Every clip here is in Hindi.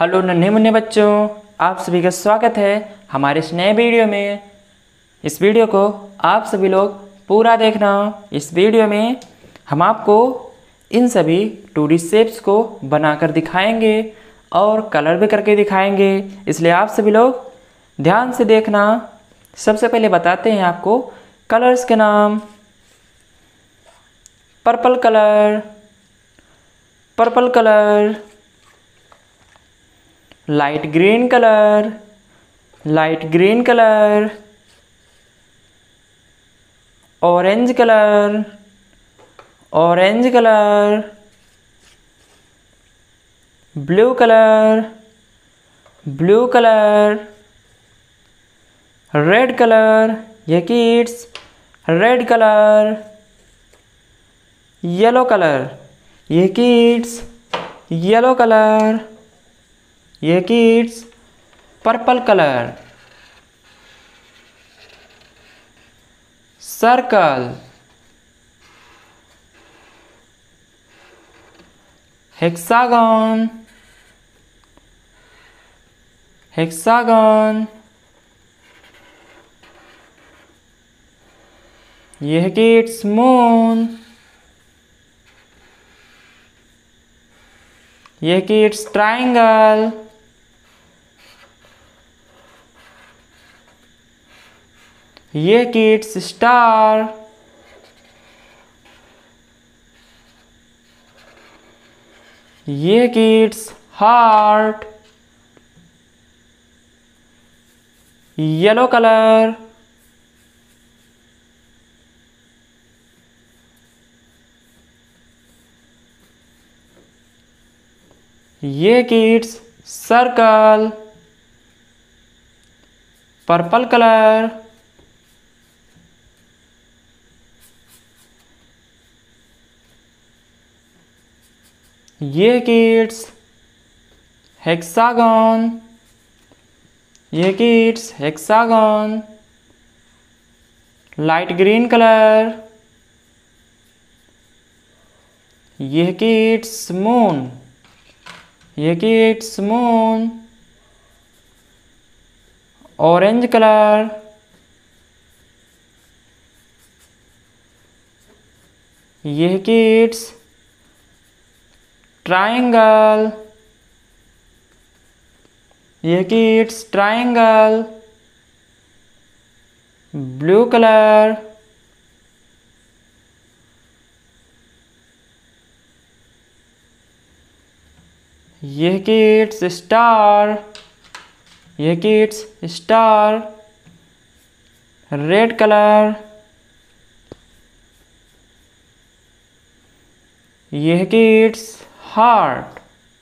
हेलो नन्हे मुन्ने बच्चों, आप सभी का स्वागत है हमारे इस नए वीडियो में। इस वीडियो को आप सभी लोग पूरा देखना। इस वीडियो में हम आपको इन सभी 2D शेप्स को बनाकर दिखाएंगे और कलर भी करके दिखाएंगे, इसलिए आप सभी लोग ध्यान से देखना। सबसे पहले बताते हैं आपको कलर्स के नाम। Purple colour, purple colour. Light green colour, light green colour. Orange colour, orange colour. Blue colour, blue colour. Red colour, ये kids red colour. Yellow colour, ये किड्स येलो कलर। ये kids purple colour. Circle, hexagon, hexagon. ये किड्स मून। ये किड्स ट्रायंगल। ये किड्स स्टार। ये किड्स हार्ट। Yellow colour. ये किड्स सर्कल। Purple colour. ये किड्स हेक्सागन। ये kids hexagon. Light green colour. ये किड्स मून। ये किड्स मून। Orange colour. ये किड्स ट्रायंगल। ये किड्स ट्रायंगल। Blue colour. ये किड्स स्टार। ये किड्स स्टार। Red colour. ये किड्स हार्ट।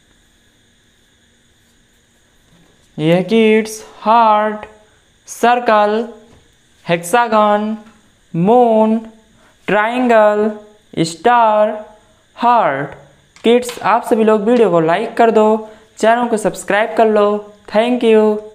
ये kids heart. Circle, hexagon, moon, triangle, star, heart. Kids आप सभी लोग वीडियो को लाइक कर दो, चैनल को सब्सक्राइब कर लो। Thank you.